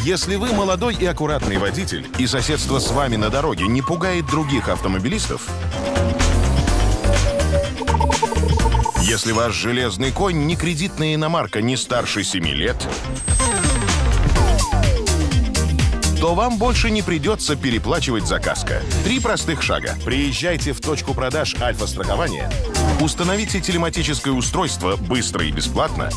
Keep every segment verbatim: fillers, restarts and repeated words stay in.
Если вы молодой и аккуратный водитель, и соседство с вами на дороге не пугает других автомобилистов, если ваш железный конь не кредитная иномарка не старше семи лет, то вам больше не придется переплачивать за каско. Три простых шага. Приезжайте в точку продаж Альфа-страхования, установите телематическое устройство быстро и бесплатно,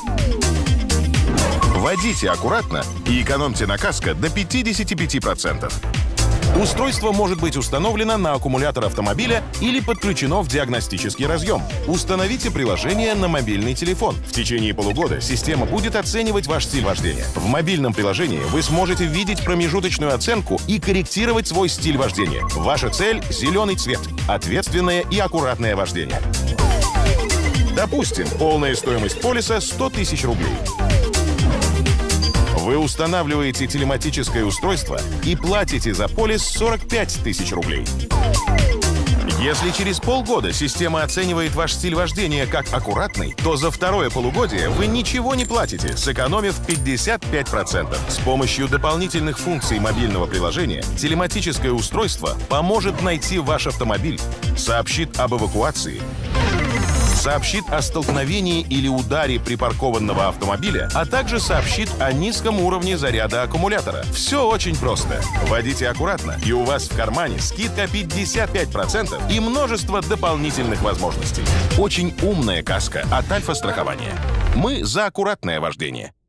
водите аккуратно и экономьте на каско до пятидесяти пяти процентов. Устройство может быть установлено на аккумулятор автомобиля или подключено в диагностический разъем. Установите приложение на мобильный телефон. В течение полугода система будет оценивать ваш стиль вождения. В мобильном приложении вы сможете видеть промежуточную оценку и корректировать свой стиль вождения. Ваша цель — зеленый цвет, ответственное и аккуратное вождение. Допустим, полная стоимость полиса — сто тысяч рублей. Вы устанавливаете телематическое устройство и платите за полис сорок пять тысяч рублей. Если через полгода система оценивает ваш стиль вождения как аккуратный, то за второе полугодие вы ничего не платите, сэкономив пятьдесят пять процентов. С помощью дополнительных функций мобильного приложения телематическое устройство поможет найти ваш автомобиль, сообщит об эвакуации, сообщит о столкновении или ударе припаркованного автомобиля, а также сообщит о низком уровне заряда аккумулятора. Все очень просто. Водите аккуратно, и у вас в кармане скидка пятьдесят пять процентов и множество дополнительных возможностей. Очень умная каска от Альфа-страхования. Мы за аккуратное вождение.